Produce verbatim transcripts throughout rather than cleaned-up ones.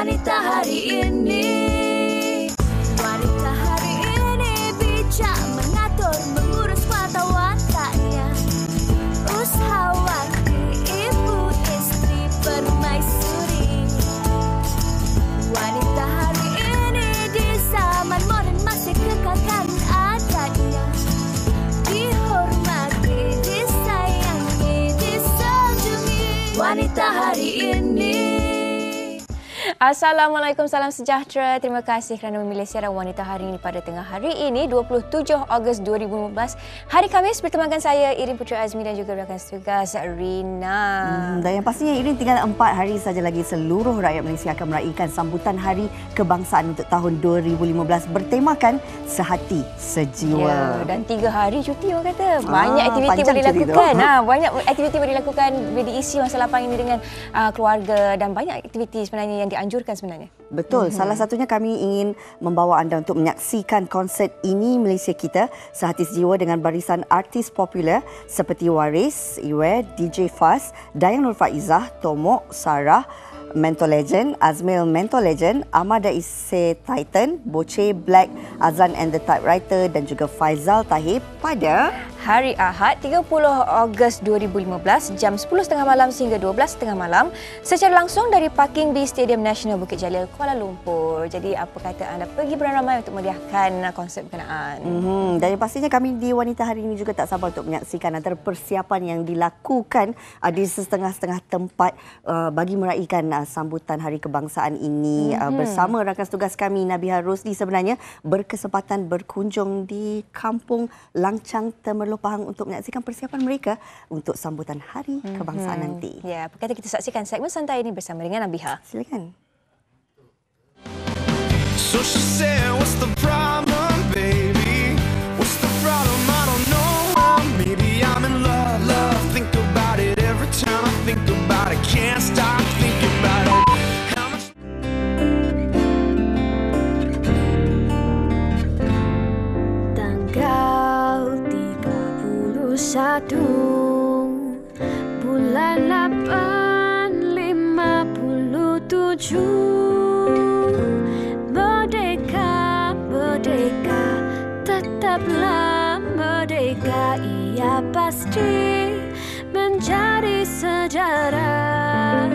Wanita hari ini, wanita hari ini bijak mengatur, mengurus mata wataknya. Usahawati, ibu istri, permaisuri. Wanita hari ini di zaman modern masih kekalkan adatnya. Dihormati, disayangi, disanjungi. Wanita hari ini. Assalamualaikum, salam sejahtera. Terima kasih kerana memilih siaran Wanita Hari ini pada tengah hari ini, dua puluh tujuh Ogos dua ribu lima belas, hari Khamis, bertemankan saya Irin Putera Azmi dan juga rakan setugas Rina. Hmm, dan yang pastinya Irin, tinggal empat hari saja lagi seluruh rakyat Malaysia akan meraihkan sambutan Hari Kebangsaan untuk tahun dua ribu lima belas bertemakan Sehati Sejiwa. Ya, dan tiga hari cuti orang kata. Banyak ah, aktiviti boleh dilakukan. Ha, banyak aktiviti boleh dilakukan, boleh diisi masa lapang ini dengan uh, keluarga dan banyak aktiviti sebenarnya yang dianjurkan sebenarnya. Betul. Mm-hmm. Salah satunya kami ingin membawa anda untuk menyaksikan konsert Ini Malaysia Kita, Sehati Sejiwa dengan barisan artis popular seperti Waris, Iwe, D J Faz, Dayang Nur Faizah, Tomok, Sarah, Mentor Legend, Azmil Mentor Legend, Amada Isse Titan, Boche Black, Azlan and the Typewriter dan juga Faizal Tahir pada hari Ahad tiga puluh Ogos dua ribu lima belas jam sepuluh tiga puluh malam sehingga dua belas tiga puluh malam secara langsung dari parking B Stadium Nasional Bukit Jalil, Kuala Lumpur. Jadi apa kata anda pergi beramai-ramai untuk meriahkan konsert berkenaan. Mm-hmm. Dan pastinya kami di Wanita Hari ini juga tak sabar untuk menyaksikan antara persiapan yang dilakukan uh, di setengah-setengah tempat uh, bagi meraihkan uh, sambutan Hari Kebangsaan ini. Mm-hmm. uh, bersama rakan tugas kami Nabiha Rosli sebenarnya berkesempatan berkunjung di Kampung Langchang Temerloh Pahang untuk menyaksikan persiapan mereka untuk sambutan Hari Kebangsaan mm-hmm. nanti. Ya, apa kata kita saksikan segmen santai ini bersama dengan Nabiha. Silakan. So she said, what's the problem, baby? What's the problem? I don't know. Maybe I'm in love, love. Think about it every time I think about it. Can't stop thinking about it. How much... Tanggal tiga puluh satu bulan lapan lima puluh tujuh. Merdeka, merdeka, tetaplah merdeka. Ia pasti menjadi sejarah.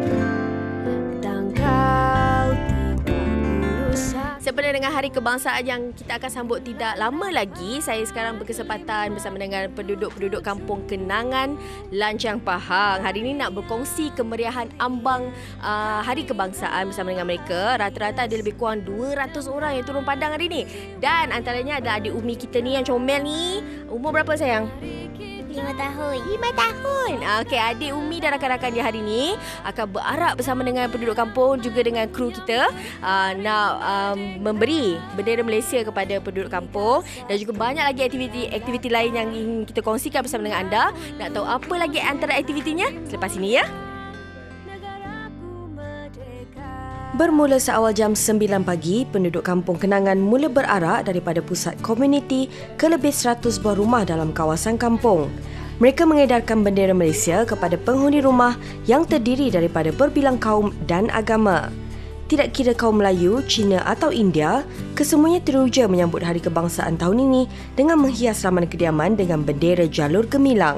Tanggal tiga puluh satu. Sempena dengan Hari Kebangsaan yang kita akan sambut tidak lama lagi, saya sekarang berkesempatan bersama dengan penduduk-penduduk Kampung Kenangan Langchang Pahang. Hari ini nak berkongsi kemeriahan ambang uh, Hari Kebangsaan bersama dengan mereka. Rata-rata ada lebih kurang dua ratus orang yang turun padang hari ini. Dan antaranya ada adik Umi kita ni yang comel ni. Umur berapa sayang? Lima tahun. Lima tahun. Okey, adik Umi dan rakan-rakan dia hari ini akan berarak bersama dengan penduduk kampung juga dengan kru kita uh, nak um, memberi bendera Malaysia kepada penduduk kampung dan juga banyak lagi aktiviti-aktiviti lain yang ingin kita kongsikan bersama dengan anda. Nak tahu apa lagi antara aktivitinya? Selepas ini ya. Bermula seawal jam sembilan pagi, penduduk Kampung Kenangan mula berarak daripada pusat komuniti ke lebih seratus buah rumah dalam kawasan kampung. Mereka mengedarkan bendera Malaysia kepada penghuni rumah yang terdiri daripada berbilang kaum dan agama. Tidak kira kaum Melayu, Cina atau India, kesemuanya teruja menyambut Hari Kebangsaan tahun ini dengan menghias laman kediaman dengan bendera jalur gemilang.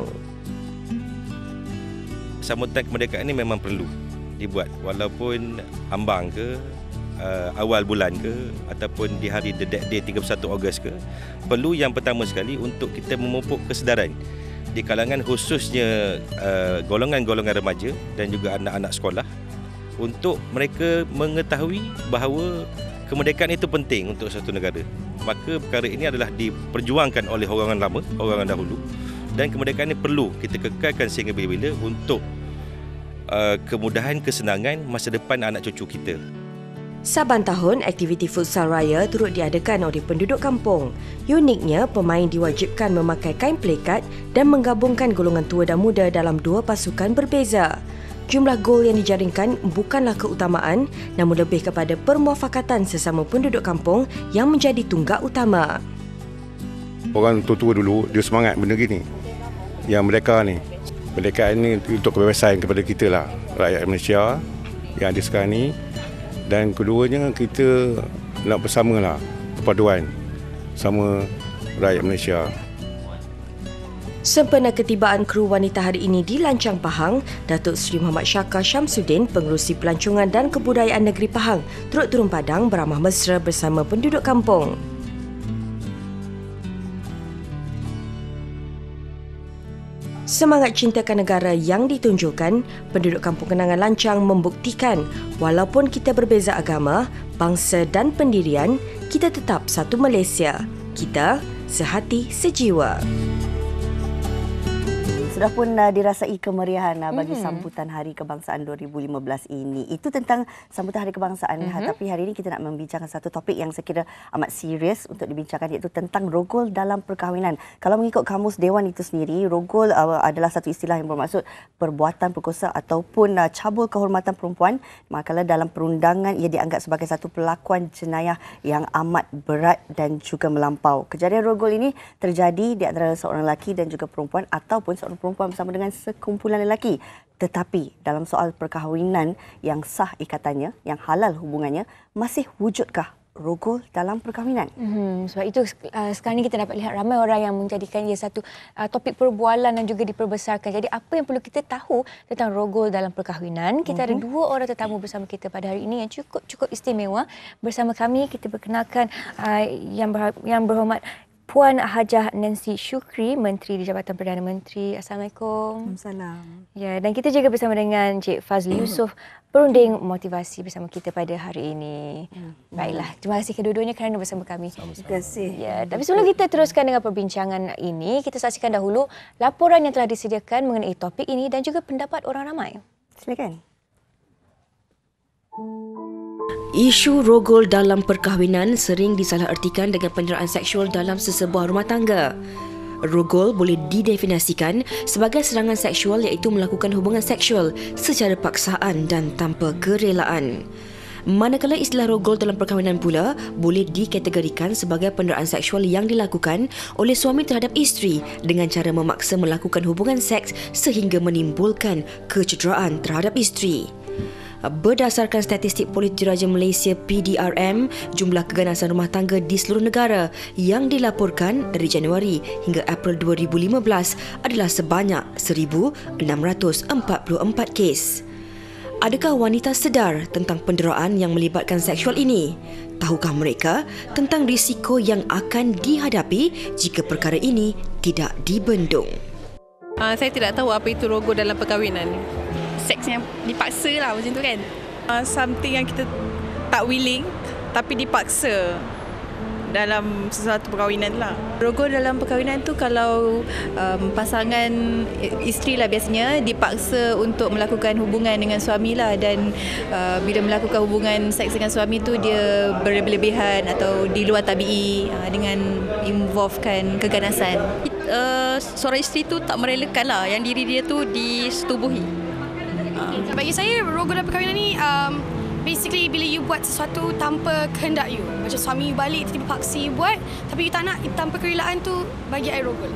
Sambutan kemerdekaan ini memang perlu dibuat walaupun ambang ke uh, awal bulan ke ataupun di hari the day tiga puluh satu Ogos ke, perlu yang pertama sekali untuk kita memupuk kesedaran di kalangan khususnya uh, golongan-golongan remaja dan juga anak-anak sekolah untuk mereka mengetahui bahawa kemerdekaan itu penting untuk satu negara. Maka perkara ini adalah diperjuangkan oleh orang lama, orang dahulu, dan kemerdekaan ini perlu kita kekalkan sehingga bila-bila untuk Uh, kemudahan, kesenangan masa depan anak cucu kita. Saban tahun, aktiviti futsal raya turut diadakan oleh penduduk kampung. Uniknya, pemain diwajibkan memakai kain pelikat dan menggabungkan golongan tua dan muda dalam dua pasukan berbeza. Jumlah gol yang dijaringkan bukanlah keutamaan, namun lebih kepada permuafakatan sesama penduduk kampung yang menjadi tunggak utama. Orang tua-tua dulu, dia semangat benda gini. Yang mereka ni, kemerdekaan ini untuk kebebasan kepada kita lah, rakyat Malaysia yang ada sekarang ni. Dan keduanya kita nak bersamalah perpaduan sama rakyat Malaysia. Sempena ketibaan kru wanita hari ini di Lancang Pahang, Datuk Seri Muhammad Syaka Syamsuddin, Pengerusi Pelancongan dan Kebudayaan Negeri Pahang, turut turun padang beramah mesra bersama penduduk kampung. Semangat cintakan negara yang ditunjukkan, penduduk Kampung Kenangan Lancang membuktikan walaupun kita berbeza agama, bangsa dan pendirian, kita tetap satu Malaysia. Kita sehati sejiwa. Sudah pun uh, dirasai kemeriahan uh, bagi Mm-hmm. sambutan Hari Kebangsaan dua ribu lima belas ini. Itu tentang sambutan Hari Kebangsaan. Mm-hmm. Tapi hari ini kita nak membincangkan satu topik yang saya kira amat serius untuk dibincangkan, iaitu tentang rogol dalam perkahwinan. Kalau mengikut Kamus Dewan itu sendiri, rogol uh, adalah satu istilah yang bermaksud perbuatan perkosa ataupun uh, cabul kehormatan perempuan. Manakala dalam perundangan ia dianggap sebagai satu pelakuan jenayah yang amat berat dan juga melampau. Kejadian rogol ini terjadi di antara seorang lelaki dan juga perempuan ataupun seorang perempuan bersama dengan sekumpulan lelaki. Tetapi dalam soal perkahwinan yang sah ikatannya, yang halal hubungannya, masih wujudkah rogol dalam perkahwinan? Hmm, sebab itu uh, sekarang ni kita dapat lihat ramai orang yang menjadikan ia satu uh, topik perbualan dan juga diperbesarkan. Jadi apa yang perlu kita tahu tentang rogol dalam perkahwinan? Kita mm-hmm. ada dua orang tetamu bersama kita pada hari ini yang cukup cukup istimewa. Bersama kami kita perkenalkan uh, yang ber, yang berhormat Puan Hajah Nancy Shukri, Menteri di Jabatan Perdana Menteri. Assalamualaikum. Salam. Ya, dan kita juga bersama dengan Cik Fazli Yusof, perunding motivasi bersama kita pada hari ini. Baiklah, terima kasih kedua-duanya kerana bersama kami. Terima kasih. Ya, tapi sebelum kita teruskan dengan perbincangan ini, kita saksikan dahulu laporan yang telah disediakan mengenai topik ini dan juga pendapat orang ramai. Silakan. Isu rogol dalam perkahwinan sering disalahertikan dengan penderaan seksual dalam sesebuah rumah tangga. Rogol boleh didefinisikan sebagai serangan seksual iaitu melakukan hubungan seksual secara paksaan dan tanpa kerelaan. Manakala istilah rogol dalam perkahwinan pula boleh dikategorikan sebagai penderaan seksual yang dilakukan oleh suami terhadap isteri dengan cara memaksa melakukan hubungan seks sehingga menimbulkan kecederaan terhadap isteri. Berdasarkan statistik Polis Diraja Malaysia P D R M, jumlah keganasan rumah tangga di seluruh negara yang dilaporkan dari Januari hingga April dua ribu lima belas adalah sebanyak seribu enam ratus empat puluh empat kes. Adakah wanita sedar tentang penderaan yang melibatkan seksual ini? Tahukah mereka tentang risiko yang akan dihadapi jika perkara ini tidak dibendung? Uh, saya tidak tahu apa itu rogol dalam perkahwinan. Seks yang dipaksa lah macam tu kan. Uh, something yang kita tak willing tapi dipaksa dalam sesuatu perkahwinan lah. Rogol dalam perkahwinan tu kalau um, pasangan isteri lah biasanya dipaksa untuk melakukan hubungan dengan suami lah, dan uh, bila melakukan hubungan seks dengan suami tu dia berlebihan atau di luar tabi'i uh, dengan involvekan keganasan. Uh, seorang isteri tu tak merelakan lah yang diri dia tu disetubuhi. Bagi saya, rogol dalam perkahwinan ni um, basically bila you buat sesuatu tanpa kehendak you. Macam suami you balik, tiba-tiba paksa you buat, tapi you tak nak, tanpa kerelaan tu, bagi I rogol.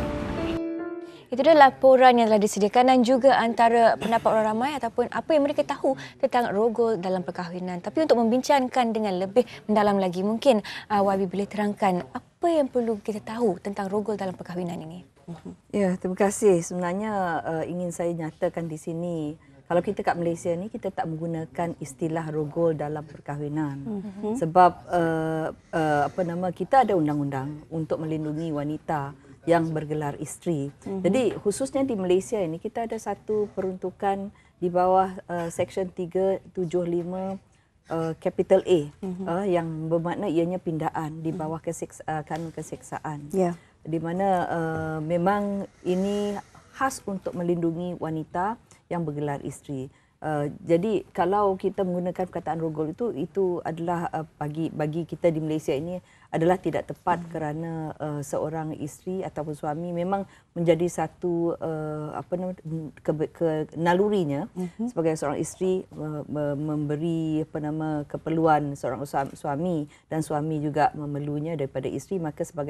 Itu adalah laporan yang telah disediakan dan juga antara pendapat orang ramai ataupun apa yang mereka tahu tentang rogol dalam perkahwinan. Tapi untuk membincangkan dengan lebih mendalam lagi, mungkin uh, Wabi boleh terangkan apa yang perlu kita tahu tentang rogol dalam perkahwinan ini. Ya, terima kasih. Sebenarnya uh, ingin saya nyatakan di sini, kalau kita kat Malaysia ni, kita tak menggunakan istilah rogol dalam perkahwinan. Mm-hmm. Sebab uh, uh, apa nama kita ada undang-undang untuk melindungi wanita yang bergelar isteri. Mm-hmm. Jadi khususnya di Malaysia ini kita ada satu peruntukan di bawah uh, Seksyen tiga tujuh lima uh, capital A, mm-hmm. uh, yang bermakna ianya pindaan di bawah keseks, uh, kanun keseksaan. Yeah. Di mana uh, memang ini khas untuk melindungi wanita yang bergelar isteri. Uh, jadi kalau kita menggunakan perkataan rogol itu, itu adalah uh, bagi bagi kita di Malaysia ini adalah tidak tepat hmm. kerana uh, seorang isteri ataupun suami memang menjadi satu uh, apa nama ke, ke nalurinya hmm. sebagai seorang isteri uh, memberi apa nama keperluan seorang suami dan suami juga memerlunya daripada isteri, maka sebagai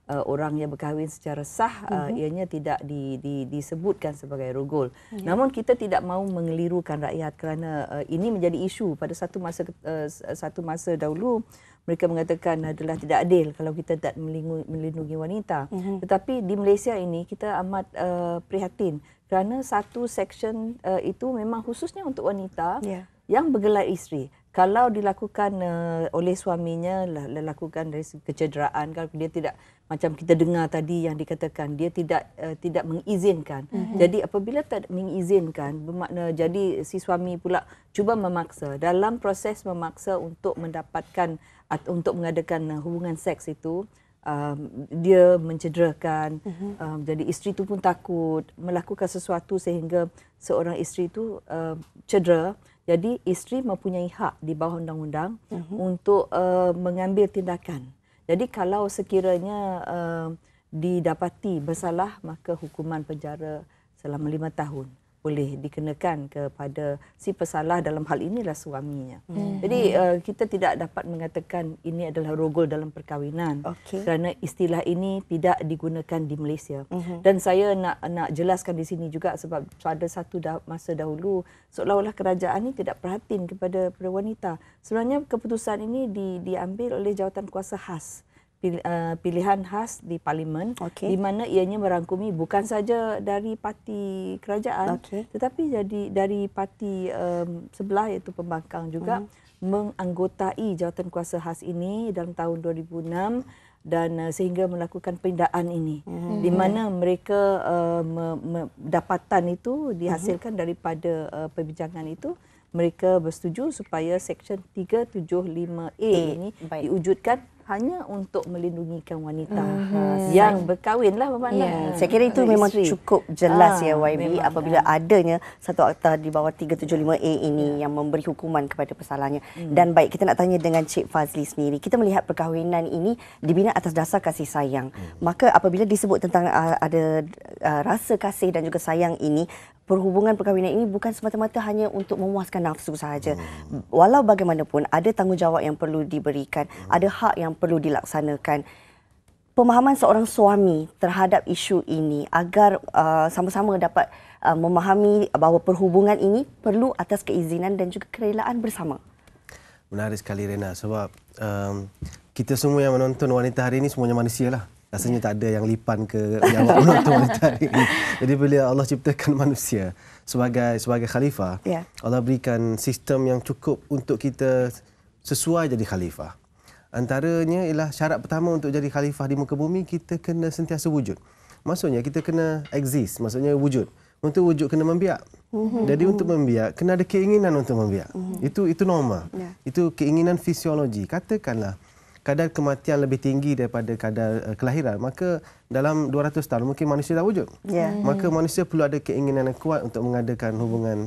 uh, orang yang berkahwin secara sah, uh, uh-huh. ianya tidak di, di, disebutkan sebagai rogol. Yeah. Namun kita tidak mahu mengelirukan rakyat kerana uh, ini menjadi isu pada satu masa uh, satu masa dahulu. Mereka mengatakan adalah tidak adil kalau kita tak melindungi, melindungi wanita. Uh-huh. Tetapi di Malaysia ini kita amat uh, prihatin kerana satu section uh, itu memang khususnya untuk wanita yeah. yang bergelar isteri. Kalau dilakukan uh, oleh suaminya, dilakukan dari kecederaan, kalau dia tidak, macam kita dengar tadi yang dikatakan, dia tidak uh, tidak mengizinkan. Mm-hmm. Jadi apabila tak mengizinkan, bermakna jadi si suami pula cuba memaksa. Dalam proses memaksa untuk mendapatkan, atau untuk mengadakan hubungan seks itu, um, dia mencederakan. Mm-hmm. Um, jadi isteri itu pun takut melakukan sesuatu sehingga seorang isteri itu uh, cedera. Jadi isteri mempunyai hak di bawah undang-undang uh-huh. untuk uh, mengambil tindakan. Jadi kalau sekiranya uh, didapati bersalah, maka hukuman penjara selama lima tahun boleh dikenakan kepada si pesalah, dalam hal inilah suaminya. Hmm. Jadi uh, kita tidak dapat mengatakan ini adalah rogol dalam perkahwinan okay. kerana istilah ini tidak digunakan di Malaysia. Hmm. Dan saya nak nak jelaskan di sini juga sebab pada satu dah, masa dahulu seolah-olah kerajaan ini tidak perhatian kepada, kepada wanita. Sebenarnya keputusan ini di, diambil oleh jawatan kuasa khas. Pilihan khas di Parlimen okay. di mana ianya merangkumi bukan saja dari parti kerajaan okay. tetapi jadi dari parti um, sebelah iaitu pembangkang juga mm. menganggotai jawatan kuasa khas ini dalam tahun dua ribu enam dan uh, sehingga melakukan pindaan ini mm. di mana mereka uh, me, me, dapatan itu dihasilkan mm. daripada uh, perbincangan itu. Mereka bersetuju supaya Seksyen tiga tujuh lima A ini Baik. diwujudkan hanya untuk melindungikan wanita uh-huh. yang berkahwin lah bermakna. Yeah. Saya kira itu memang isteri. cukup jelas ah, ya Y B apabila ya. adanya satu akta di bawah tiga tujuh lima A ini ya. yang memberi hukuman kepada pesalahnya. Hmm. Dan baik, kita nak tanya dengan Cik Fazli sendiri. Kita melihat perkahwinan ini dibina atas dasar kasih sayang. Hmm. Maka apabila disebut tentang uh, ada uh, rasa kasih dan juga sayang ini, perhubungan perkahwinan ini bukan semata-mata hanya untuk memuaskan nafsu sahaja. Hmm. Walau bagaimanapun ada tanggungjawab yang perlu diberikan, hmm. ada hak yang perlu dilaksanakan. Pemahaman seorang suami terhadap isu ini agar uh, sama-sama dapat uh, memahami bahawa perhubungan ini perlu atas keizinan dan juga kerelaan bersama. Menarik sekali Rena, sebab um, kita semua yang menonton wanita hari ini semuanya manusia lah. Rasanya tak ada yang lipan ke jawab menonton wanita hari ini. Jadi bila Allah ciptakan manusia sebagai sebagai khalifah, yeah. Allah berikan sistem yang cukup untuk kita sesuai jadi khalifah. Antaranya ialah syarat pertama untuk jadi khalifah di muka bumi, kita kena sentiasa wujud. Maksudnya kita kena exist, maksudnya wujud. Untuk wujud kena membiak. Mm-hmm. Jadi untuk membiak kena ada keinginan untuk membiak. Mm-hmm. Itu itu normal. Yeah. Itu keinginan fisiologi. Katakanlah kadar kematian lebih tinggi daripada kadar uh, kelahiran, maka dalam dua ratus tahun mungkin manusia dah wujud. Yeah. Maka manusia perlu ada keinginan yang kuat untuk mengadakan hubungan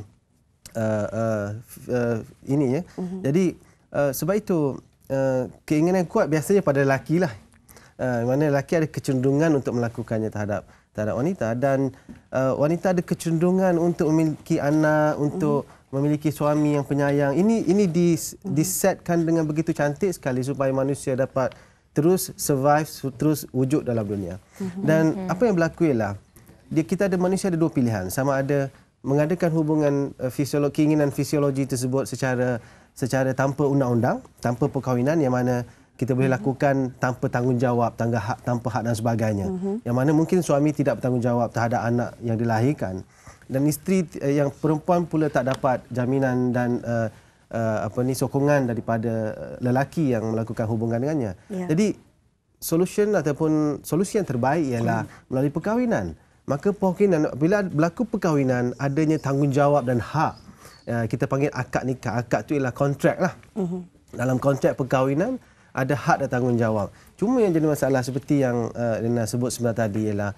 uh, uh, uh, ini ya. Mm-hmm. Jadi uh, sebab itu Uh, keinginan kuat biasanya pada lelaki lah. Uh, mana lelaki ada kecenderungan untuk melakukannya terhadap terhadap wanita, dan uh, wanita ada kecenderungan untuk memiliki anak, untuk mm. memiliki suami yang penyayang. Ini ini di mm. disetkan dengan begitu cantik sekali supaya manusia dapat terus survive, terus wujud dalam dunia. Mm-hmm. Dan mm. apa yang berlaku ialah dia kita ada manusia ada dua pilihan, sama ada mengadakan hubungan uh, fisiologi, keinginan fisiologi tersebut secara secara tanpa undang-undang, tanpa perkahwinan, yang mana kita boleh lakukan tanpa tanggungjawab, tanpa hak, tanpa hak dan sebagainya. Uh-huh. Yang mana mungkin suami tidak bertanggungjawab terhadap anak yang dilahirkan, dan isteri yang perempuan pula tak dapat jaminan dan uh, uh, apa ni sokongan daripada lelaki yang melakukan hubungan dengannya. Yeah. Jadi solution ataupun solusi yang terbaik ialah uh-huh. melalui perkahwinan. Maka perkahwinan, bila berlaku perkahwinan, adanya tanggungjawab dan hak. Uh, kita panggil akad nikah. Akad itu ialah kontrak lah. Uh-huh. Dalam kontrak perkahwinan ada hak dan tanggungjawab. Cuma yang jadi masalah seperti yang uh, Rina sebut sebentar tadi ialah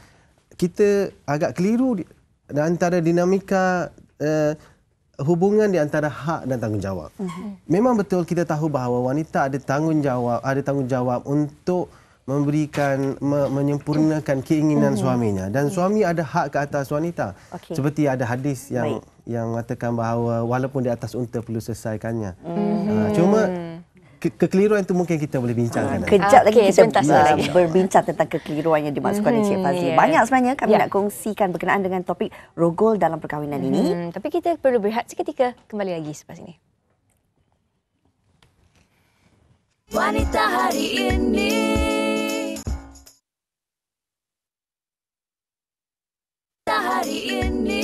kita agak keliru di, di antara dinamika uh, hubungan di antara hak dan tanggungjawab. Uh-huh. Memang betul kita tahu bahawa wanita ada tanggungjawab, ada tanggungjawab untuk memberikan me, menyempurnakan keinginan uh-huh. suaminya, dan suami ada hak ke atas wanita. Okay. Seperti ada hadis yang Baik. yang mengatakan bahawa walaupun di atas unta perlu selesaikannya. Uh-huh. Uh, cuma ke- kekeliruan itu mungkin kita boleh bincangkan. Uh, kejap lagi okay, kita uh, lagi. berbincang tentang kekeliruan yang dimaksudkan oleh Encik Fazli. yeah. Banyak sebenarnya kami Yeah. nak kongsikan berkenaan dengan topik rogol dalam perkahwinan Hmm, ini. tapi kita perlu berehat seketika, kembali lagi selepas ini. Wanita hari ini. Hari ini.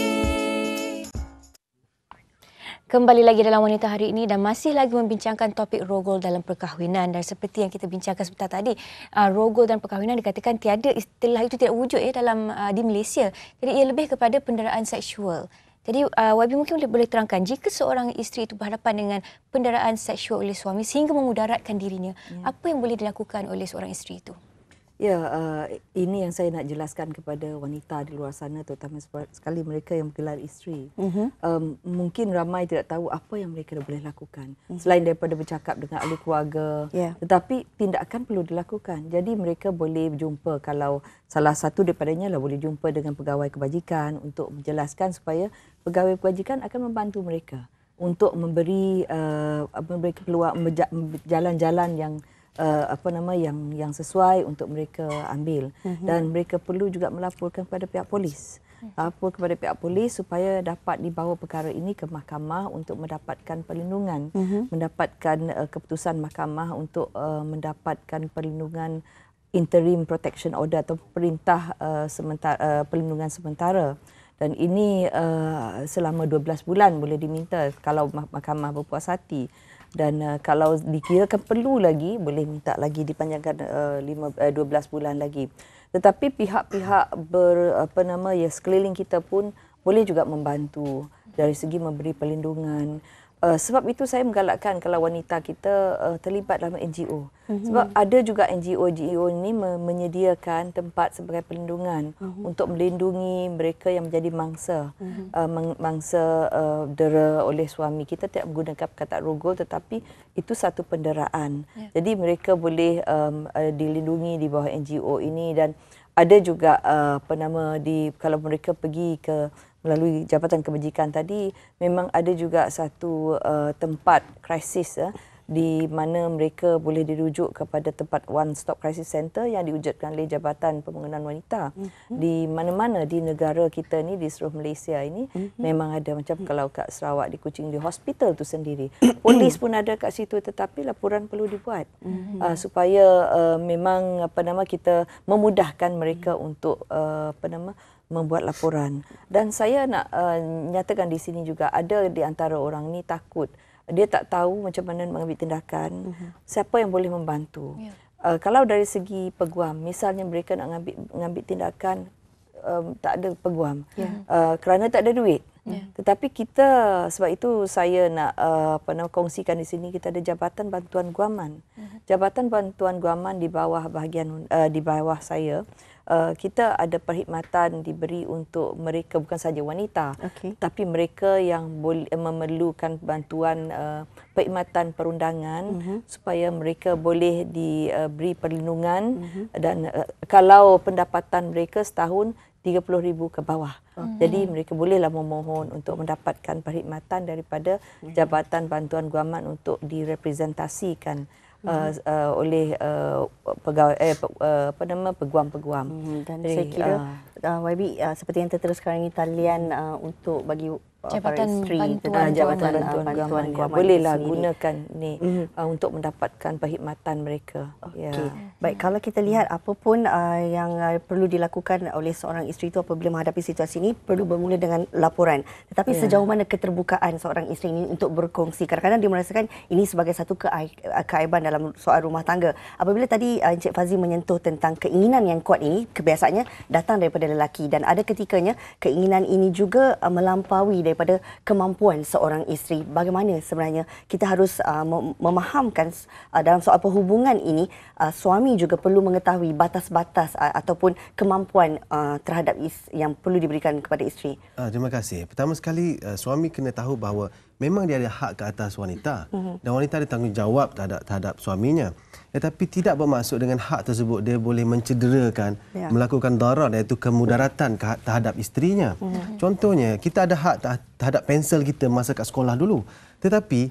Kembali lagi dalam Wanita Hari Ini dan masih lagi membincangkan topik rogol dalam perkahwinan. Dan seperti yang kita bincangkan sebentar tadi, uh, rogol dalam perkahwinan dikatakan tiada, istilah itu tidak wujud ya dalam uh, di Malaysia. Jadi ia lebih kepada penderaan seksual. Jadi uh, Y B mungkin boleh, boleh terangkan, jika seorang isteri itu berhadapan dengan penderaan seksual oleh suami sehingga memudaratkan dirinya, ya. apa yang boleh dilakukan oleh seorang isteri itu? Ya, uh, ini yang saya nak jelaskan kepada wanita di luar sana, terutama sekali mereka yang bergelar isteri. Uh-huh. Um, mungkin ramai tidak tahu apa yang mereka boleh lakukan uh-huh. selain daripada bercakap dengan ahli keluarga. Yeah. Tetapi tindakan perlu dilakukan. Jadi mereka boleh jumpa, kalau salah satu daripadanya lah boleh jumpa dengan pegawai kebajikan untuk menjelaskan supaya pegawai kebajikan akan membantu mereka untuk memberi uh, memberi peluang jalan-jalan yang Uh, apa nama yang yang sesuai untuk mereka ambil. Uh-huh. Dan mereka perlu juga melaporkan kepada pihak polis. Uh-huh. Lapor kepada pihak polis supaya dapat dibawa perkara ini ke mahkamah untuk mendapatkan perlindungan, uh-huh. mendapatkan uh, keputusan mahkamah untuk uh, mendapatkan perlindungan interim protection order atau perintah uh, sementara uh, perlindungan sementara. Dan ini uh, selama dua belas bulan boleh diminta kalau mahkamah berpuas hati. Dan uh, kalau dikirakan perlu lagi, boleh minta lagi dipanjangkan uh, lima, uh, dua belas bulan lagi. Tetapi pihak-pihak ber, apa nama, ya, sekeliling kita pun boleh juga membantu dari segi memberi perlindungan. Uh, sebab itu saya menggalakkan kalau wanita kita uh, terlibat dalam N G O. Mm-hmm. Sebab ada juga N G O-N G O ini menyediakan tempat sebagai perlindungan mm-hmm. untuk melindungi mereka yang menjadi mangsa, mm-hmm. uh, mangsa uh, dera oleh suami. Kita tidak menggunakan kata rogol, tetapi itu satu penderaan. Yeah. Jadi mereka boleh um, uh, dilindungi di bawah N G O ini. Dan ada juga uh, apa nama di kalau mereka pergi ke melalui Jabatan Kebajikan tadi, memang ada juga satu uh, tempat krisis uh, di mana mereka boleh dirujuk kepada tempat One Stop Crisis Center yang diwujudkan oleh Jabatan Pembangunan Wanita. Mm-hmm. Di mana-mana di negara kita ni, di seluruh Malaysia ini, mm-hmm. memang ada. Macam mm-hmm. kalau kat Sarawak, di Kuching, di hospital tu sendiri. Polis pun ada kat situ, tetapi laporan perlu dibuat. Mm-hmm. uh, supaya uh, memang apa nama kita memudahkan mereka mm-hmm. untuk uh, apa nama membuat laporan. Dan saya nak uh, nyatakan di sini juga, ada di antara orang ni takut. Dia tak tahu macam mana mengambil tindakan. Uh-huh. Siapa yang boleh membantu? Yeah. Uh, kalau dari segi peguam, misalnya mereka nak mengambil, mengambil tindakan, um, tak ada peguam. Yeah. Uh, kerana tak ada duit. Yeah. Tetapi kita, sebab itu saya nak uh, apa nama kongsikan di sini, kita ada Jabatan Bantuan Guaman. Uh-huh. Jabatan Bantuan Guaman di bawah bahagian uh, di bawah saya. Uh, kita ada perkhidmatan diberi untuk mereka, bukan saja wanita, okay. tapi mereka yang boleh memerlukan bantuan uh, perkhidmatan perundangan uh-huh. supaya mereka boleh diberi perlindungan uh-huh. dan uh, kalau pendapatan mereka setahun tiga puluh ribu ke bawah. Uh-huh. Jadi mereka bolehlah memohon untuk mendapatkan perkhidmatan daripada Jabatan Bantuan Guaman untuk direpresentasikan Uh, uh, oleh uh, pegawai eh, pe, uh, apa nama peguam-peguam. Hmm, dan Jadi, saya kira uh, uh, Y B uh, seperti yang tertera sekarang ini, talian uh, untuk bagi Jabatan isteri, Bantuan, Jabatan Bantuan, Bantuan, Bantuan Guaman. Bolehlah gunakan ni mm. uh, untuk mendapatkan perkhidmatan mereka. Okay. Ya. Baik, kalau kita lihat apa pun uh, yang uh, perlu dilakukan oleh seorang isteri itu apabila menghadapi situasi ini, perlu bermula dengan laporan. Tetapi yeah. sejauh mana keterbukaan seorang isteri ini untuk berkongsi? Kadang-kadang dia merasakan ini sebagai satu keaiban dalam soal rumah tangga. Apabila tadi uh, Encik Fazli menyentuh tentang keinginan yang kuat ini, kebiasaannya datang daripada lelaki, dan ada ketikanya keinginan ini juga uh, melampaui daripada kemampuan seorang isteri. Bagaimana sebenarnya kita harus uh, memahamkan uh, dalam soal perhubungan ini, uh, suami juga perlu mengetahui batas-batas uh, ataupun kemampuan uh, terhadap is- yang perlu diberikan kepada isteri. Ah, terima kasih. Pertama sekali, uh, suami kena tahu bahawa memang dia ada hak ke atas wanita, mm-hmm. dan wanita ada tanggungjawab terhadap, terhadap suaminya. Tetapi tidak bermaksud dengan hak tersebut dia boleh mencederakan, ya. melakukan darar, iaitu kemudaratan terhadap isterinya. Mm-hmm. Contohnya, kita ada hak terhadap pensel kita masa kat sekolah dulu. Tetapi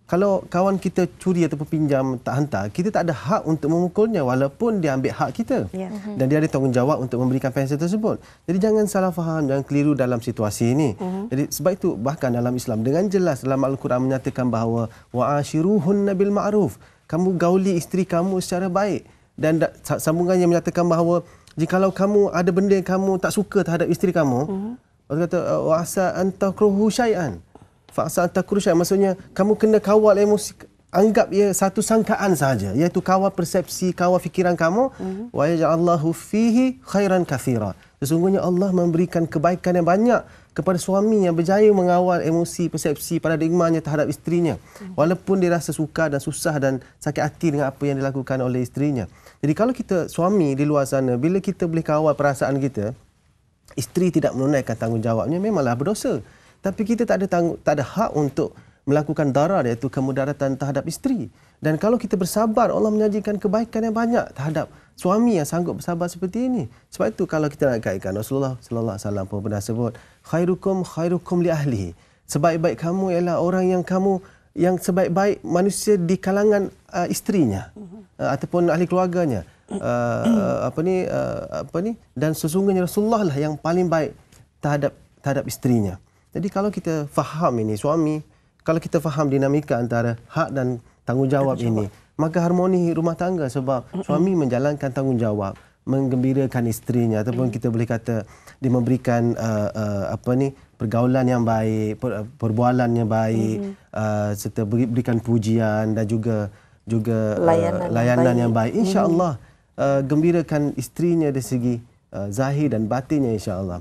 kalau kawan kita curi ataupun pinjam tak hantar, kita tak ada hak untuk memukulnya walaupun dia ambil hak kita. Yeah. Dan dia ada tanggungjawab untuk memberikan pensel tersebut. Jadi jangan salah faham, jangan keliru dalam situasi ini. Uh-huh. Jadi sebab itu bahkan dalam Islam dengan jelas dalam Al-Quran menyatakan bahawa wa'ashiruhunna bil ma'ruf. Kamu gauli isteri kamu secara baik. Dan sambungannya menyatakan bahawa jikalau kamu ada benda yang kamu tak suka terhadap isteri kamu, uh-huh. Allah kata wa'asa an takruhu syai'an. Fa'asa takrusya, maksudnya kamu kena kawal emosi, anggap ia satu sangkaan sahaja, iaitu kawal persepsi, kawal fikiran kamu. Mm-hmm. Wa yaj'allahu fihi khairan katsira. Sesungguhnya Allah memberikan kebaikan yang banyak kepada suami yang berjaya mengawal emosi, persepsi, paradigmanya terhadap isterinya. Mm-hmm. Walaupun dia rasa suka dan susah dan sakit hati dengan apa yang dilakukan oleh isterinya. Jadi kalau kita suami di luar sana, bila kita boleh kawal perasaan kita, isteri tidak menunaikan tanggungjawabnya, memanglah berdosa. Tapi kita tak ada tanggung, tak ada hak untuk melakukan darar, iaitu kemudaratan terhadap isteri. Dan kalau kita bersabar, Allah menyajikan kebaikan yang banyak terhadap suami yang sanggup bersabar seperti ini. Sebab itu kalau kita nak kaitkan, Rasulullah sallallahu alaihi wasallam pun pernah sebut, khairukum khairukum li ahlihi. Sebaik-baik kamu ialah orang yang kamu yang sebaik-baik manusia di kalangan uh, isterinya uh, ataupun ahli keluarganya. Uh, apa ni uh, apa ni dan sesungguhnya Rasulullah lah yang paling baik terhadap terhadap isterinya. Jadi kalau kita faham ini suami, kalau kita faham dinamika antara hak dan tanggungjawab ini, maka harmoni rumah tangga sebab suami menjalankan tanggungjawab, menggembirakan isterinya ataupun kita boleh kata dia memberikan uh, uh, apa ni pergaulan yang baik, per, perbualan yang baik, mm-hmm. uh, serta berikan pujian dan juga juga layanan, uh, layanan yang baik. Insya-Allah uh, gembirakan isterinya dari segi uh, zahir dan batinnya insya-Allah.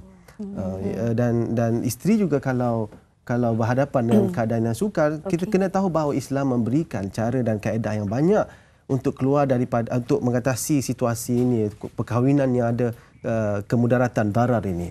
Uh, dan dan isteri juga kalau kalau berhadapan dengan keadaan yang sukar, okay. kita kena tahu bahawa Islam memberikan cara dan kaedah yang banyak untuk keluar daripada untuk mengatasi situasi ini, perkahwinan yang ada uh, kemudaratan darar ini.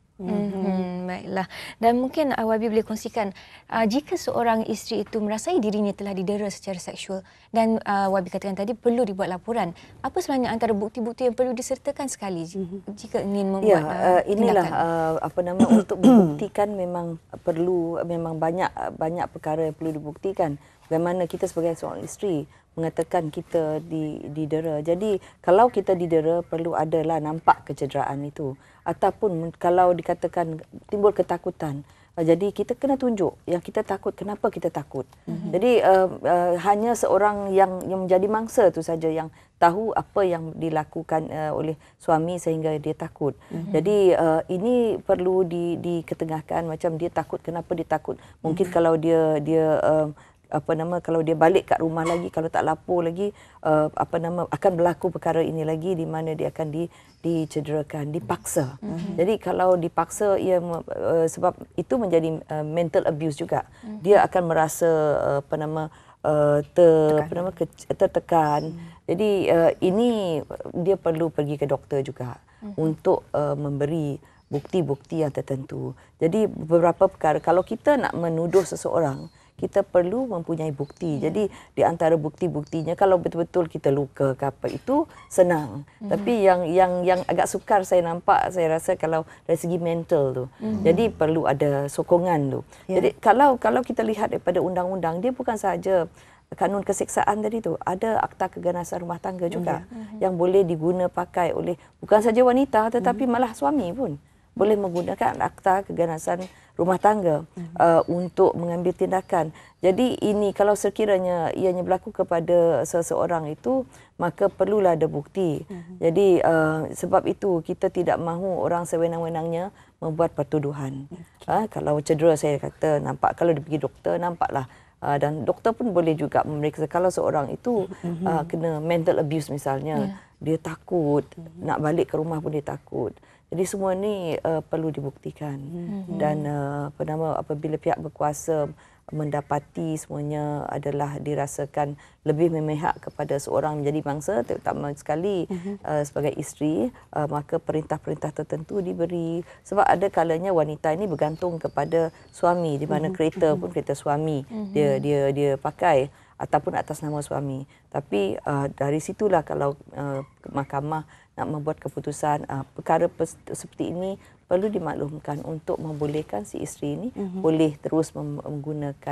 Hmm, baiklah. Dan mungkin uh, Wabi boleh kongsikan uh, jika seorang isteri itu merasai dirinya telah didera secara seksual dan uh, Wabi katakan tadi perlu dibuat laporan. Apa sebenarnya antara bukti-bukti yang perlu disertakan sekali jika ingin membuat ya, uh, inilah uh, apa nama untuk membuktikan memang perlu memang banyak banyak perkara yang perlu dibuktikan. Bagaimana kita sebagai seorang isteri mengatakan kita di didera. Jadi kalau kita didera perlu adalah nampak kecederaan itu. Ataupun kalau dikatakan timbul ketakutan, uh, jadi kita kena tunjuk yang kita takut, kenapa kita takut. Mm-hmm. Jadi uh, uh, hanya seorang yang yang menjadi mangsa itu saja yang tahu apa yang dilakukan uh, oleh suami sehingga dia takut. Mm-hmm. Jadi uh, ini perlu di diketengahkan, macam dia takut, kenapa dia takut. Mungkin mm-hmm. kalau dia dia uh, apa nama kalau dia balik kat rumah lagi, kalau tak lapor lagi, uh, apa nama akan berlaku perkara ini lagi di mana dia akan di dicederakan, dipaksa. Mm-hmm. Jadi kalau dipaksa, ia uh, sebab itu menjadi uh, mental abuse juga. Mm-hmm. Dia akan merasa uh, apa nama uh, ter, apa nama ke, tertekan. Mm-hmm. Jadi uh, ini dia perlu pergi ke doktor juga mm-hmm. untuk uh, memberi bukti-bukti yang tertentu. Jadi beberapa perkara kalau kita nak menuduh seseorang, kita perlu mempunyai bukti. Jadi di antara bukti-buktinya kalau betul-betul kita luka ke apa itu senang. Mm-hmm. Tapi yang yang yang agak sukar saya nampak, saya rasa kalau dari segi mental tu. Mm-hmm. Jadi perlu ada sokongan tu. Yeah. Jadi kalau kalau kita lihat daripada undang-undang, dia bukan sahaja kanun keseksaan tadi tu, ada akta keganasan rumah tangga juga mm-hmm. yang boleh diguna pakai oleh bukan saja wanita tetapi mm-hmm. malah suami pun boleh menggunakan akta keganasan rumah tangga hmm. uh, untuk mengambil tindakan. Jadi ini kalau sekiranya ianya berlaku kepada seseorang itu, maka perlulah ada bukti. Hmm. Jadi uh, sebab itu kita tidak mahu orang sewenang-wenangnya membuat pertuduhan. Okay. Uh, kalau cedera saya kata nampak, kalau dia pergi doktor nampaklah. Uh, dan doktor pun boleh juga memeriksa kalau seorang itu mm-hmm. uh, kena mental abuse misalnya, yeah. dia takut, mm-hmm. nak balik ke rumah pun dia takut. Jadi semua ni uh, perlu dibuktikan. Mm-hmm. Dan uh, apa nama apabila pihak berkuasa mendapati semuanya adalah dirasakan lebih memihak kepada seorang menjadi bangsa, terutama sekali mm-hmm. uh, sebagai isteri, uh, maka perintah-perintah tertentu diberi. Sebab ada kalanya wanita ini bergantung kepada suami, di mana mm-hmm. kereta pun kereta suami mm-hmm. dia dia dia pakai ataupun atas nama suami. Tapi uh, dari situlah kalau uh, mahkamah nak membuat keputusan, uh, perkara seperti ini perlu dimaklumkan untuk membolehkan si isteri ini mm-hmm. boleh terus menggunakan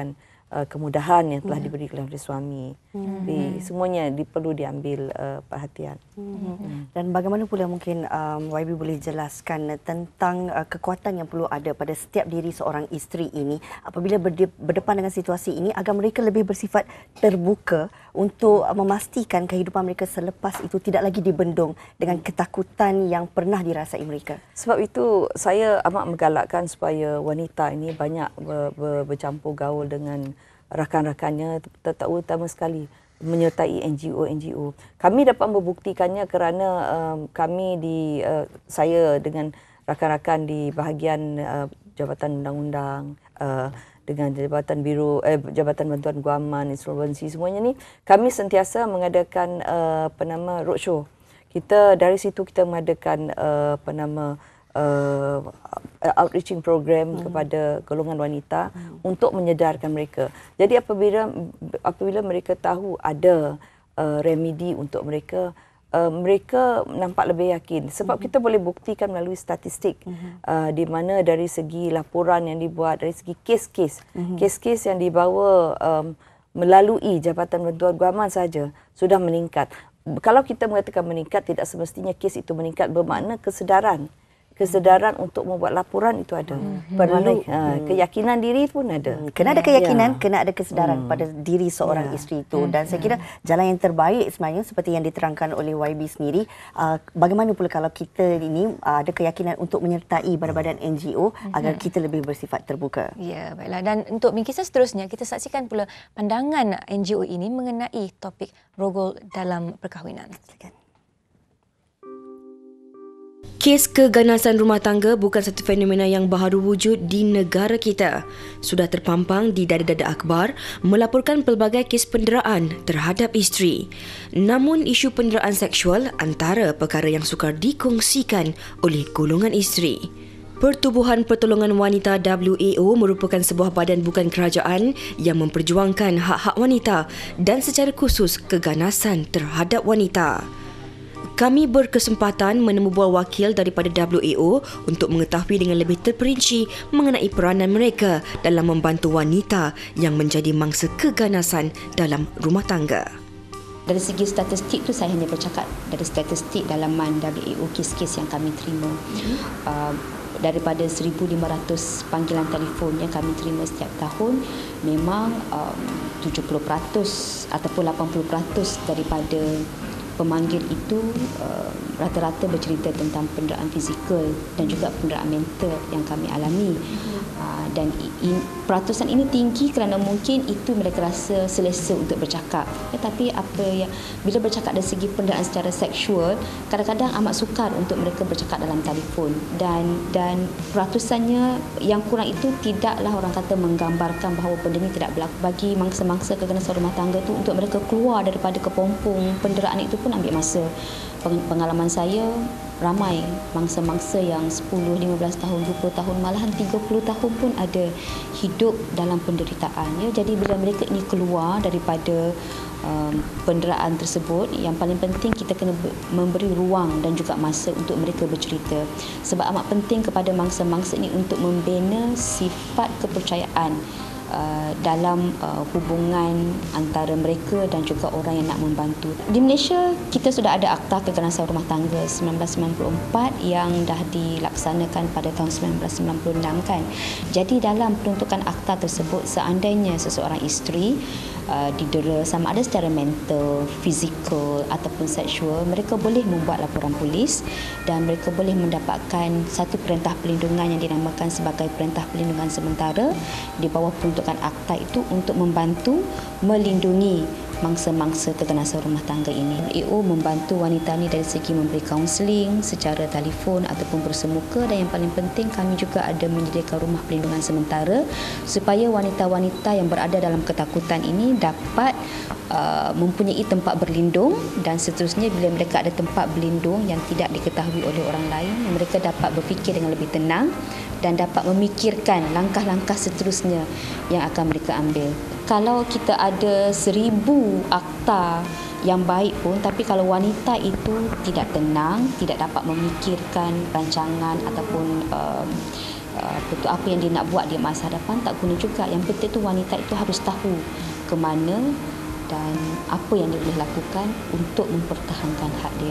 uh, kemudahan yang telah diberikan oleh suami. Hmm. Jadi semuanya di, perlu diambil uh, perhatian. Hmm. Dan bagaimana pula mungkin um, Y B boleh jelaskan tentang uh, kekuatan yang perlu ada pada setiap diri seorang isteri ini apabila berde- berdepan dengan situasi ini agar mereka lebih bersifat terbuka untuk uh, memastikan kehidupan mereka selepas itu tidak lagi dibendung dengan ketakutan yang pernah dirasai mereka. Sebab itu saya amat menggalakkan supaya wanita ini banyak ber, ber, bercampur gaul dengan rakan-rakannya, terutama sekali menyertai N G O-N G O. Kami dapat membuktikannya kerana um, kami di uh, saya dengan rakan-rakan di bahagian uh, Jabatan Undang-Undang, uh, dengan Jabatan Biro eh, Jabatan Bantuan Guaman, Insolvensi, semuanya ni kami sentiasa mengadakan uh, apa nama roadshow. Kita dari situ kita mengadakan uh, apa nama uh, outreaching program hmm. kepada golongan wanita hmm. untuk menyedarkan mereka. Jadi apabila apabila mereka tahu ada uh, remedi untuk mereka, uh, mereka nampak lebih yakin. Sebab hmm. kita boleh buktikan melalui statistik hmm. uh, di mana dari segi laporan yang dibuat, dari segi kes-kes, hmm. kes-kes yang dibawa um, melalui Jabatan Bantuan Guaman saja sudah meningkat. Kalau kita mengatakan meningkat, tidak semestinya kes itu meningkat, bermakna kesedaran. Kesedaran untuk membuat laporan itu ada. Hmm. Perlu ha, keyakinan diri pun ada. Hmm. Kena ada keyakinan, ya. Kena ada kesedaran hmm. pada diri seorang ya. isteri itu. Dan hmm. saya kira jalan yang terbaik sebenarnya seperti yang diterangkan oleh Y B sendiri, uh, bagaimana pula kalau kita ini uh, ada keyakinan untuk menyertai badan-badan N G O hmm. agar kita lebih bersifat terbuka. Ya, baiklah. Dan untuk bingkisan seterusnya, kita saksikan pula pandangan N G O ini mengenai topik rogol dalam perkahwinan. Silakan. Kes keganasan rumah tangga bukan satu fenomena yang baru wujud di negara kita. Sudah terpampang di dada-dada akhbar melaporkan pelbagai kes penderaan terhadap isteri. Namun isu penderaan seksual antara perkara yang sukar dikongsikan oleh golongan isteri. Pertubuhan Pertolongan Wanita W A O merupakan sebuah badan bukan kerajaan yang memperjuangkan hak-hak wanita dan secara khusus keganasan terhadap wanita. Kami berkesempatan menemu buah wakil daripada W A O untuk mengetahui dengan lebih terperinci mengenai peranan mereka dalam membantu wanita yang menjadi mangsa keganasan dalam rumah tangga. Dari segi statistik tu saya hanya bercakap dari statistik dalaman W A O kes-kes yang kami terima. Mm-hmm. Uh, daripada seribu lima ratus panggilan telefon yang kami terima setiap tahun, memang um, tujuh puluh peratus ataupun lapan puluh peratus daripada pemanggil itu uh, rata-rata bercerita tentang penderaan fizikal dan juga penderaan mental yang kami alami. Uh, dan in, peratusan ini tinggi kerana mungkin itu mereka rasa selesa untuk bercakap. Tetapi apa yang bila bercakap dari segi penderaan secara seksual, kadang-kadang amat sukar untuk mereka bercakap dalam telefon, dan dan peratusannya yang kurang itu tidaklah orang kata menggambarkan bahawa benda ini tidak berlaku. Bagi mangsa-mangsa keganasan rumah tangga tu, untuk mereka keluar daripada kepompong penderaan itu pun ambil masa. Pengalaman saya, ramai mangsa-mangsa yang sepuluh, lima belas tahun, dua puluh tahun, malahan tiga puluh tahun pun ada hidup dalam penderitaan. Ya. Jadi bila mereka ini keluar daripada um, penderaan tersebut, yang paling penting kita kena memberi ruang dan juga masa untuk mereka bercerita. Sebab amat penting kepada mangsa-mangsa ini untuk membina sifat kepercayaan Uh, dalam uh, hubungan antara mereka dan juga orang yang nak membantu. Di Malaysia, kita sudah ada Akta Keganasan Rumah Tangga seribu sembilan ratus sembilan puluh empat yang dah dilaksanakan pada tahun seribu sembilan ratus sembilan puluh enam kan. Jadi dalam peruntukan akta tersebut, seandainya seseorang isteri uh, didera sama ada secara mental, fizikal ataupun seksual, mereka boleh membuat laporan polis dan mereka boleh mendapatkan satu perintah perlindungan yang dinamakan sebagai perintah perlindungan sementara di bawah peruntukan akta itu untuk membantu melindungi mangsa-mangsa keganasan rumah tangga ini. A O membantu wanita ini dari segi memberi kaunseling secara telefon ataupun bersemuka, dan yang paling penting kami juga ada menyediakan rumah perlindungan sementara supaya wanita-wanita yang berada dalam ketakutan ini dapat uh, mempunyai tempat berlindung, dan seterusnya bila mereka ada tempat berlindung yang tidak diketahui oleh orang lain, mereka dapat berfikir dengan lebih tenang dan dapat memikirkan langkah-langkah seterusnya yang akan mereka ambil. Kalau kita ada seribu akta yang baik pun, tapi kalau wanita itu tidak tenang, tidak dapat memikirkan rancangan ataupun um, uh, betul apa yang dia nak buat di masa hadapan tak guna juga. Yang penting tu wanita itu harus tahu ke mana dan apa yang dia boleh lakukan untuk mempertahankan hak dia.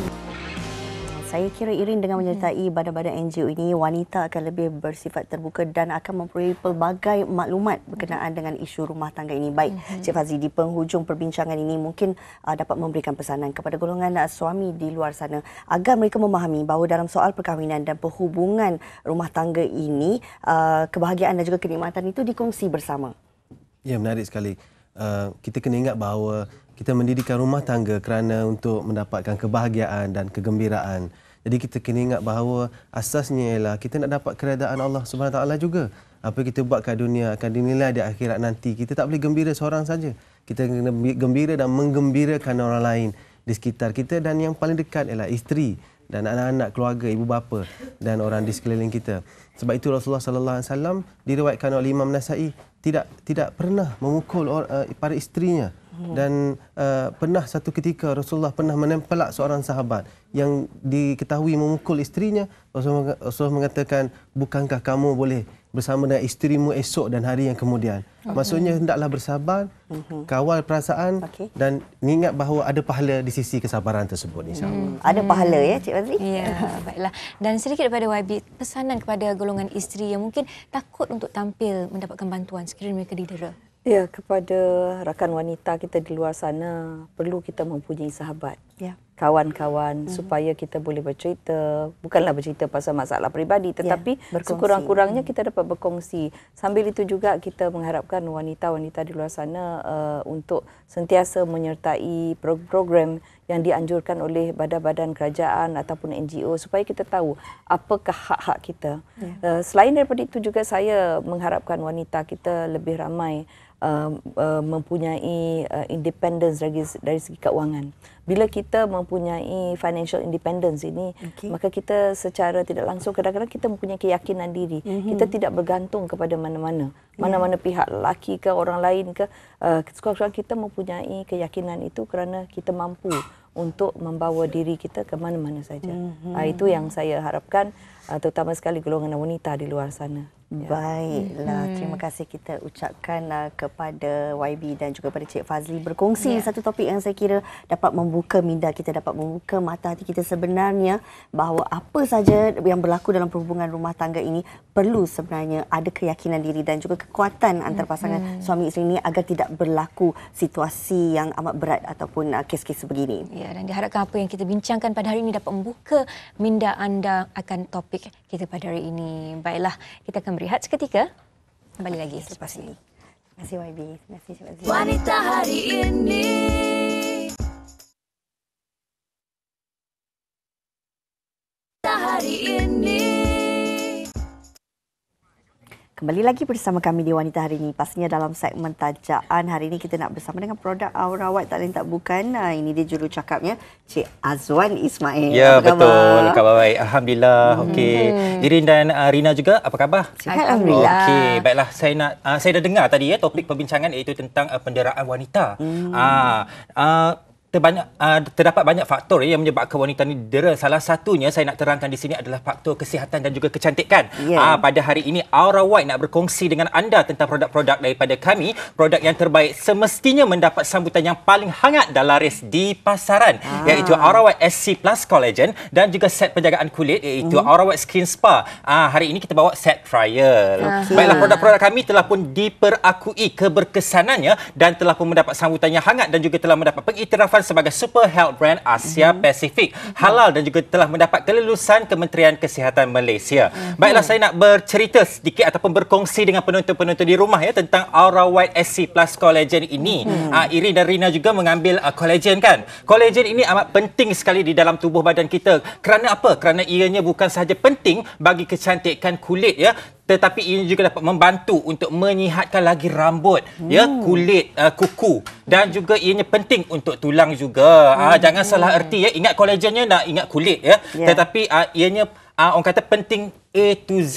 Saya kira Irin dengan menyertai badan-badan N G O ini, wanita akan lebih bersifat terbuka dan akan memperoleh pelbagai maklumat berkenaan dengan isu rumah tangga ini. Baik, mm-hmm. Cik Fazli, di penghujung perbincangan ini mungkin uh, dapat memberikan pesanan kepada golongan uh, suami di luar sana agar mereka memahami bahawa dalam soal perkahwinan dan perhubungan rumah tangga ini, uh, kebahagiaan dan juga kenikmatan itu dikongsi bersama. Ya, menarik sekali. Uh, kita kena ingat bahawa kita mendirikan rumah tangga kerana untuk mendapatkan kebahagiaan dan kegembiraan. Jadi kita kena ingat bahawa asasnya ialah kita nak dapat keredaan Allah Subhanahu Wa Taala juga. Apa kita buat kat dunia akan dinilai di akhirat nanti. Kita tak boleh gembira seorang saja. Kita kena gembira dan menggembirakan orang lain di sekitar kita, dan yang paling dekat ialah isteri dan anak-anak, keluarga, ibu bapa dan orang di sekeliling kita. Sebab itu Rasulullah sallallahu alaihi wasallam diriwayatkan oleh Imam Nasa'i tidak tidak pernah memukul uh, para isterinya. Dan uh, pernah satu ketika Rasulullah pernah menempelak seorang sahabat yang diketahui memukul isterinya. Rasulullah, Rasulullah mengatakan, bukankah kamu boleh bersama dengan isterimu esok dan hari yang kemudian? Okay. Maksudnya hendaklah bersabar, uh-huh. kawal perasaan, okay. dan ingat bahawa ada pahala di sisi kesabaran tersebut, insya-Allah. Hmm. Ada pahala ya, Cik Fazli? Ya, baiklah. Dan sedikit daripada Y B, pesanan kepada golongan isteri yang mungkin takut untuk tampil mendapatkan bantuan sekiranya mereka didera. Ya, kepada rakan wanita kita di luar sana, perlu kita mempunyai sahabat. Ya. Kawan-kawan, hmm. supaya kita boleh bercerita, bukanlah bercerita pasal masalah peribadi, tetapi ya, sekurang-kurangnya kita dapat berkongsi. Sambil itu juga kita mengharapkan wanita-wanita di luar sana uh, untuk sentiasa menyertai program yang dianjurkan oleh badan-badan kerajaan ataupun N G O supaya kita tahu apakah hak-hak kita. Ya. Uh, selain daripada itu juga saya mengharapkan wanita kita lebih ramai Uh, uh, mempunyai uh, independence dari, dari segi keuangan. Bila kita mempunyai financial independence ini, okay. maka kita secara tidak langsung kadang-kadang kita mempunyai keyakinan diri. Mm-hmm. Kita tidak bergantung kepada mana-mana. Mana-mana yeah. pihak, lelaki ke orang lain ke, uh, sekurang-kurangnya kita mempunyai keyakinan itu kerana kita mampu untuk membawa diri kita ke mana-mana saja. Mm-hmm. Uh, itu yang saya harapkan, uh, terutama sekali golongan wanita di luar sana. Baiklah, hmm. terima kasih kita ucapkan uh, kepada Y B dan juga pada Cik Fazli berkongsi yeah. satu topik yang saya kira dapat membuka minda kita, dapat membuka mata hati kita sebenarnya bahawa apa saja yang berlaku dalam perhubungan rumah tangga ini perlu sebenarnya ada keyakinan diri dan juga kekuatan antara pasangan hmm. suami isteri ini agar tidak berlaku situasi yang amat berat ataupun uh, kes-kes sebegini. Ya, dan diharapkan apa yang kita bincangkan pada hari ini dapat membuka minda anda akan topik kita pada hari ini. Baiklah, kita akan berehat seketika. Kembali lagi selepas ini. Terima kasih Y B. Terima kasih Cik Fazli. Wanita hari ini. Wanita hari ini. Kembali lagi bersama kami di Wanita Hari ini. Pastinya dalam segmen tajaan hari ini kita nak bersama dengan produk Aurawhite tak lain tak bukan. Nah, ini dia juru cakapnya, Cik Azwan Ismail. Ya, apa betul. Khabar? Khabar baik. Alhamdulillah. Hmm. Okey. Irin dan uh, Rina juga, apa khabar? Alhamdulillah. Okey, baiklah. Saya nak uh, saya dah dengar tadi ya topik perbincangan iaitu tentang uh, penderaan wanita. Hmm. Uh, uh, Terbanyak, uh, terdapat banyak faktor ya, yang menyebabkan wanita ini dera. Salah satunya saya nak terangkan di sini adalah faktor kesihatan dan juga kecantikan. Yeah. Uh, pada hari ini Aurawhite nak berkongsi dengan anda tentang produk-produk daripada kami. Produk yang terbaik semestinya mendapat sambutan yang paling hangat dan laris di pasaran. Ah. Iaitu Aurawhite S C Plus Collagen dan juga set penjagaan kulit iaitu mm-hmm. Aurawhite Skin Spa. Uh, hari ini kita bawa set trial. Okay. Baiklah, produk-produk kami telah pun diperakui keberkesanannya dan telah pun mendapat sambutan yang hangat dan juga telah mendapat pengiktirafan sebagai Super Health Brand Asia mm-hmm. Pasifik, halal dan juga telah mendapat kelulusan Kementerian Kesihatan Malaysia. Mm-hmm. Baiklah, saya nak bercerita sedikit ataupun berkongsi dengan penonton-penonton di rumah ya tentang Aurawhite S C Plus Collagen ini. Mm-hmm. Uh, Irin dan Rina juga mengambil uh, collagen kan. Collagen ini amat penting sekali di dalam tubuh badan kita. Kerana apa? Kerana ianya bukan sahaja penting bagi kecantikan kulit ya, tetapi ini juga dapat membantu untuk menyihatkan lagi rambut, hmm. ya, kulit, uh, kuku dan juga ianya penting untuk tulang juga. Hmm. Uh, jangan hmm. salah erti ya, ingat kolagennya nak ingat kulit ya. Yeah. Tetapi uh, ianya uh, orang kata penting A to Z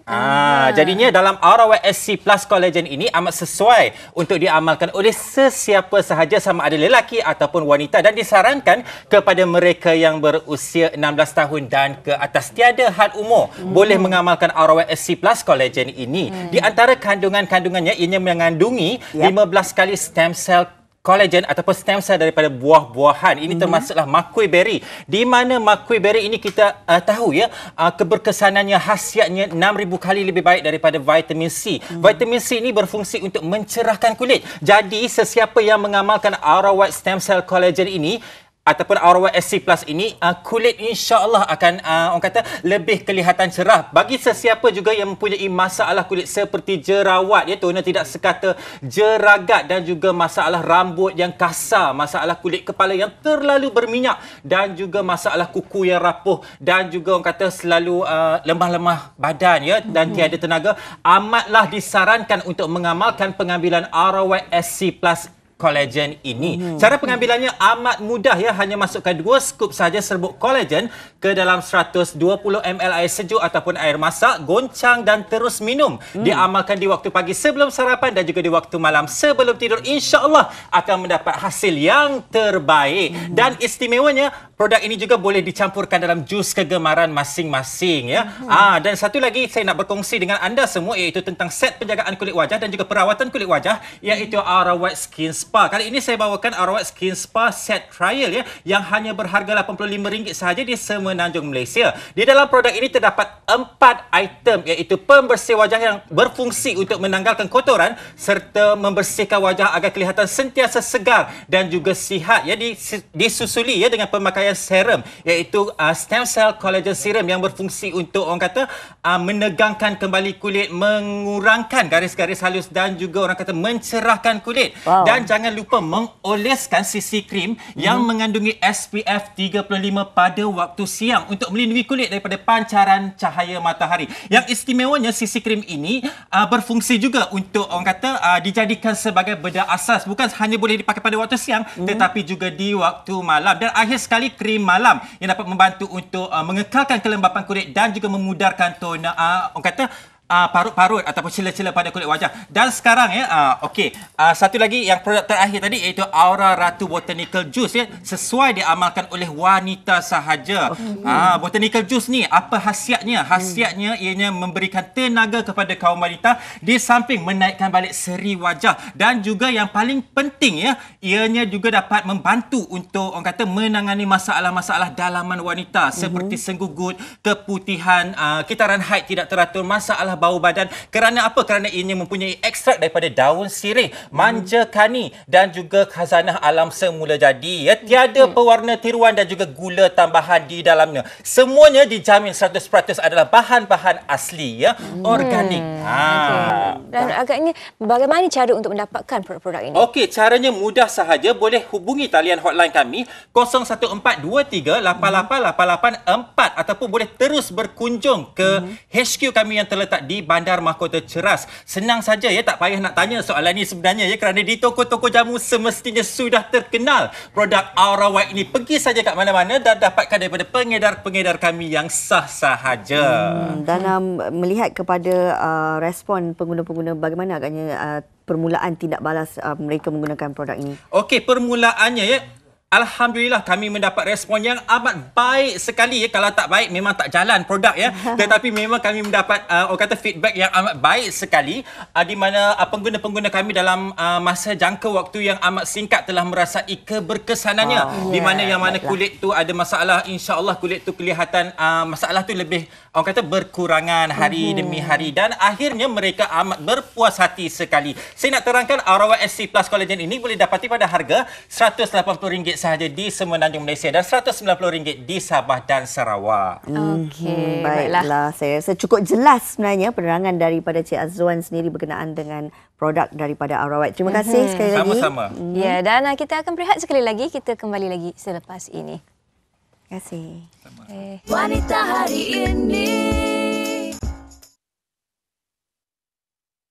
Ah, jadinya dalam Aura White S C Plus Collagen ini amat sesuai untuk diamalkan oleh sesiapa sahaja sama ada lelaki ataupun wanita dan disarankan kepada mereka yang berusia enam belas tahun dan ke atas. Tiada had umur hmm. boleh mengamalkan Aura White S C Plus Collagen ini. Hmm. Di antara kandungan-kandungannya ianya mengandungi yep. lima belas kali stem cell collagen ataupun stem cell daripada buah-buahan. Ini mm-hmm. termasuklah makui berry. Di mana makui berry ini kita uh, tahu ya, uh, keberkesanannya, khasiatnya enam ribu kali lebih baik daripada vitamin C. Mm-hmm. Vitamin C ini berfungsi untuk mencerahkan kulit. Jadi sesiapa yang mengamalkan Aura White Stem Cell Collagen ini ataupun Aura White S C Plus ini, uh, kulit insya-Allah akan uh, orang kata lebih kelihatan cerah. Bagi sesiapa juga yang mempunyai masalah kulit seperti jerawat, ya tuan, tidak sekata jeragat dan juga masalah rambut yang kasar, masalah kulit kepala yang terlalu berminyak dan juga masalah kuku yang rapuh dan juga orang kata selalu uh, lemah-lemah badan ya dan tiada tenaga, amatlah disarankan untuk mengamalkan pengambilan Aura White S C Plus Collagen ini. Hmm. Cara pengambilannya amat mudah ya, hanya masukkan dua skup saja serbuk collagen ke dalam seratus dua puluh mililiter air sejuk ataupun air masak, goncang dan terus minum. Hmm. Diamalkan di waktu pagi sebelum sarapan dan juga di waktu malam sebelum tidur. Insya-Allah akan mendapat hasil yang terbaik. Hmm. Dan istimewanya produk ini juga boleh dicampurkan dalam jus kegemaran masing-masing ya. Hmm. Ah, dan satu lagi saya nak berkongsi dengan anda semua iaitu tentang set penjagaan kulit wajah dan juga perawatan kulit wajah iaitu Aura White Skin Spa. Kali ini saya bawakan Aura White Skin Spa Set Trial ya, yang hanya berharga lapan puluh lima ringgit sahaja di Semenanjung Malaysia. Di dalam produk ini terdapat empat item iaitu pembersih wajah yang berfungsi untuk menanggalkan kotoran serta membersihkan wajah agar kelihatan sentiasa segar dan juga sihat ya, disusuli ya dengan pemakaian serum iaitu uh, Stem Cell Collagen Serum yang berfungsi untuk orang kata uh, menegangkan kembali kulit, mengurangkan garis-garis halus dan juga orang kata mencerahkan kulit. Wow. Dan jangan lupa mengoleskan sisi krim mm-hmm. yang mengandungi S P F tiga puluh lima pada waktu siang untuk melindungi kulit daripada pancaran cahaya matahari. Yang istimewanya sisi krim ini uh, berfungsi juga untuk orang kata uh, dijadikan sebagai bedah asas, bukan hanya boleh dipakai pada waktu siang mm-hmm. tetapi juga di waktu malam. Dan akhir sekali krim malam yang dapat membantu untuk uh, mengekalkan kelembapan kulit dan juga memudarkan tona uh, orang kata Uh, parut-parut ataupun celah-celah pada kulit wajah. Dan sekarang ya, uh, okey, uh, satu lagi yang produk terakhir tadi iaitu Aura Ratu Botanical Juice ya, sesuai diamalkan oleh wanita sahaja. Okay. Uh, Botanical Juice ni apa khasiatnya? Khasiatnya ianya memberikan tenaga kepada kaum wanita di samping menaikkan balik seri wajah dan juga yang paling penting ya, ianya juga dapat membantu untuk orang kata menangani masalah-masalah dalaman wanita mm-hmm. seperti senggugut, keputihan, uh, kitaran haid tidak teratur, masalah bau badan. Kerana apa? Kerana ianya mempunyai ekstrak daripada daun sirih, manja kani dan juga khazanah alam semula jadi. Ya, tiada hmm. pewarna tiruan dan juga gula tambahan di dalamnya. Semuanya dijamin seratus peratus adalah bahan-bahan asli ya, hmm. organik. Ha. Okay. Dan agaknya bagaimana cara untuk mendapatkan produk-produk ini? Okey, caranya mudah sahaja. Boleh hubungi talian hotline kami kosong satu empat dua tiga lapan lapan lapan lapan empat ataupun boleh terus berkunjung ke hmm. H Q kami yang terletak di Bandar Mahkota Ceras. Senang saja ya, tak payah nak tanya soalan ni sebenarnya ya, kerana di toko-toko jamu semestinya sudah terkenal produk Aura White ini. Pergi saja kat mana-mana dan dapatkan daripada pengedar-pengedar kami yang sah sahaja. Hmm, dan um, melihat kepada uh, respon pengguna-pengguna, bagaimana agaknya uh, permulaan tindak balas uh, mereka menggunakan produk ini? Okey, permulaannya ya, alhamdulillah kami mendapat respon yang amat baik sekali ya. Kalau tak baik memang tak jalan produk ya. Tetapi memang kami mendapat uh, orang kata feedback yang amat baik sekali uh, di mana uh, pengguna-pengguna kami dalam uh, masa jangka waktu yang amat singkat telah merasai keberkesanannya. Oh, di mana yeah, yang mana kulit tu ada masalah, insya-Allah kulit tu kelihatan uh, masalah tu lebih orang kata berkurangan hari mm-hmm. demi hari dan akhirnya mereka amat berpuas hati sekali. Saya nak terangkan Aura White S C Plus Collagen ini boleh dapati pada harga seratus lapan puluh ringgit sahaja di Semenanjung Malaysia dan seratus sembilan puluh ringgit di Sabah dan Sarawak. Okey, hmm, baiklah. Saya rasa cukup jelas sebenarnya penerangan daripada Cik Azwan sendiri berkenaan dengan produk daripada Aura White. Terima kasih hmm. sekali lagi. Sama-sama. Hmm. Ya, dan kita akan berehat sekali lagi. Kita kembali lagi selepas ini. Terima kasih. Eh. Wanita hari ini.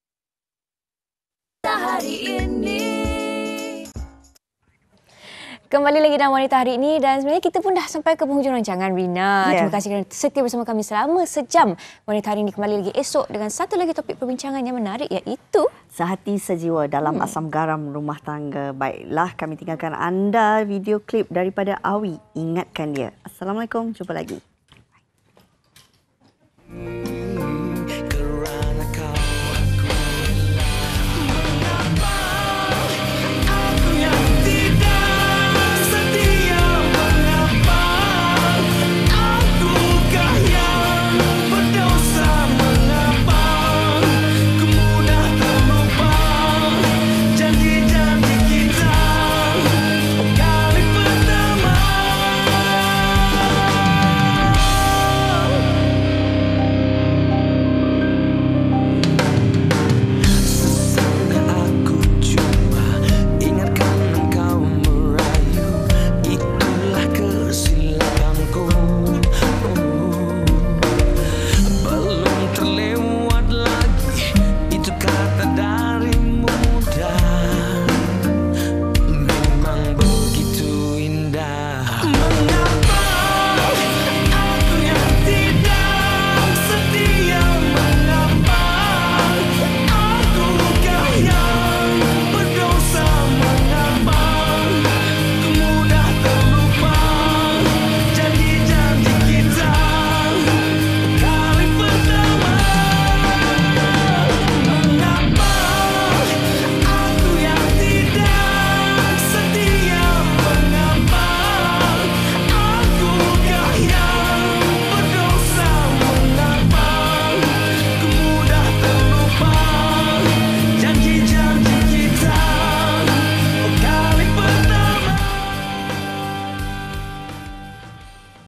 Wanita hari ini. Kembali lagi dalam Wanita Hari ini dan sebenarnya kita pun dah sampai ke penghujung rancangan, Rina. Yeah. Terima kasih kerana setia bersama kami selama sejam. Wanita Hari ini kembali lagi esok dengan satu lagi topik perbincangan yang menarik, iaitu Sehati Sejiwa dalam hmm. asam garam rumah tangga. Baiklah, kami tinggalkan anda video klip daripada Awi. Ingatkan dia. Assalamualaikum, jumpa lagi.